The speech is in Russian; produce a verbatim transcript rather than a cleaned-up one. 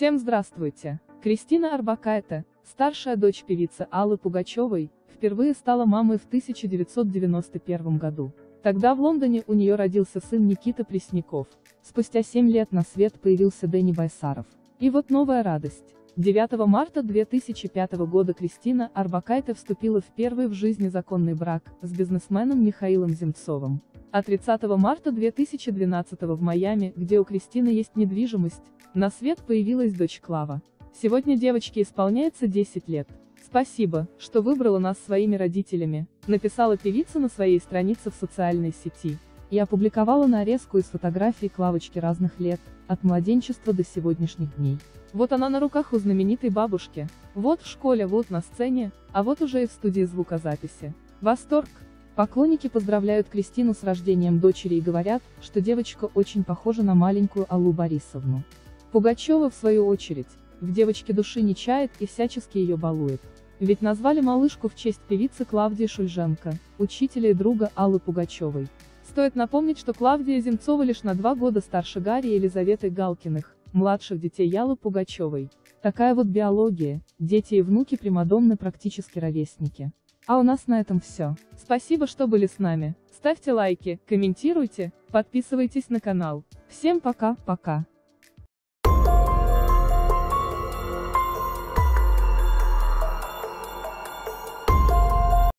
Всем здравствуйте! Кристина Орбакайте, старшая дочь певицы Аллы Пугачевой, впервые стала мамой в тысяча девятьсот девяносто первом году. Тогда в Лондоне у нее родился сын Никита Пресняков. Спустя семь лет на свет появился Дэнни Байсаров. И вот новая радость. девятого марта две тысячи пятого года Кристина Орбакайте вступила в первый в жизни законный брак с бизнесменом Михаилом Земцовым. А тридцатого марта две тысячи двенадцатого в Майами, где у Кристины есть недвижимость, на свет появилась дочь Клава. Сегодня девочке исполняется десять лет. «Спасибо, что выбрала нас своими родителями», написала певица на своей странице в социальной сети. И опубликовала нарезку из фотографий Клавочки разных лет, от младенчества до сегодняшних дней. Вот она на руках у знаменитой бабушки, вот в школе, вот на сцене, а вот уже и в студии звукозаписи. Восторг! Поклонники поздравляют Кристину с рождением дочери и говорят, что девочка очень похожа на маленькую Аллу Борисовну. Пугачева, в свою очередь, в девочке души не чает и всячески ее балует. Ведь назвали малышку в честь певицы Клавдии Шульженко, учителя и друга Аллы Пугачевой. Стоит напомнить, что Клавдия Земцова лишь на два года старше Гарри и Елизаветы Галкиных, младших детей Аллы Пугачевой. Такая вот биология, дети и внуки примадонны практически ровесники. А у нас на этом все. Спасибо, что были с нами. Ставьте лайки, комментируйте, подписывайтесь на канал. Всем пока-пока.